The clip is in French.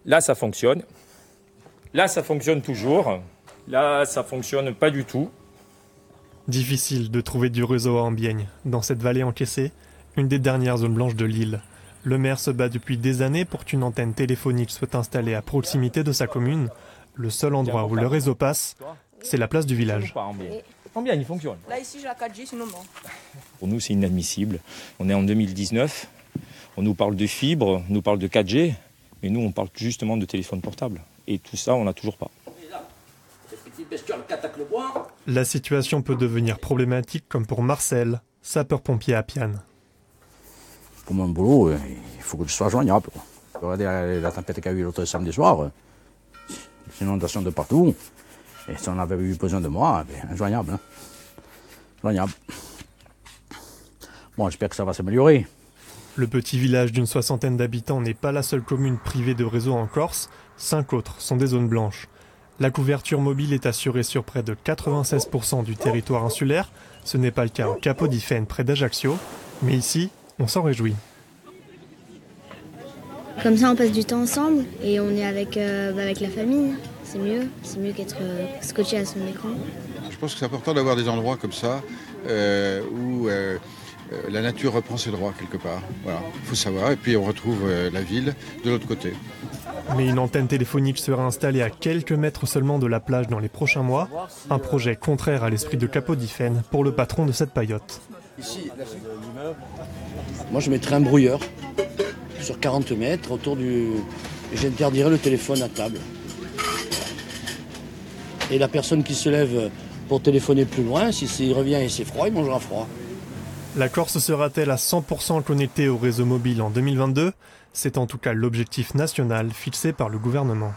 Là, ça fonctionne. Là, ça fonctionne toujours. Là, ça fonctionne pas du tout. Difficile de trouver du réseau à Ambiaigne. Dans cette vallée encaissée, une des dernières zones blanches de l'île. Le maire se bat depuis des années pour qu'une antenne téléphonique soit installée à proximité de sa commune. Le seul endroit où le réseau passe, c'est la place du village. Ambiaigne, il fonctionne. Là, ici, j'ai la 4G, sinon bon. Pour nous, c'est inadmissible. On est en 2019. On nous parle de fibre, on nous parle de 4G. Mais nous, on parle justement de téléphone portable. Et tout ça, on n'a toujours pas. La situation peut devenir problématique comme pour Marcel, sapeur-pompier à Piane. Pour mon boulot, il faut que je sois joignable. Regardez la tempête qu'il y a eu l'autre samedi soir. C'est une inondation de partout. Et si on avait eu besoin de moi, injoignable. Hein. Joignable. Bon, j'espère que ça va s'améliorer. Le petit village d'une 60aine d'habitants n'est pas la seule commune privée de réseau en Corse. 5 autres sont des zones blanches. La couverture mobile est assurée sur près de 96% du territoire insulaire. Ce n'est pas le cas au Capodifène près d'Ajaccio. Mais ici, on s'en réjouit. Comme ça, on passe du temps ensemble et on est avec la famille. C'est mieux qu'être scotché à son écran. Je pense que c'est important d'avoir des endroits comme ça où la nature reprend ses droits quelque part. Voilà, il faut savoir. Et puis on retrouve la ville de l'autre côté. Mais une antenne téléphonique sera installée à quelques mètres seulement de la plage dans les prochains mois. Un projet contraire à l'esprit de Capodifène pour le patron de cette paillote. Ici, moi je mettrais un brouilleur sur 40 mètres autour du... J'interdirais le téléphone à table. Et la personne qui se lève pour téléphoner plus loin, s'il revient et c'est froid, il mangera froid. La Corse sera-t-elle à 100% connectée au réseau mobile en 2022 ? C'est en tout cas l'objectif national fixé par le gouvernement.